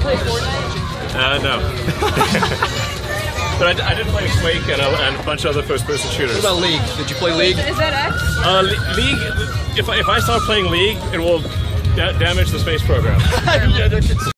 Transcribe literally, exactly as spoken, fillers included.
play Fortnite? Uh, no. But I, I did play Quake and a, and a bunch of other first-person shooters. What about League? Did you play League? Is that X? Uh, League. If I, if I start playing League, it will da damage the space program. Yeah,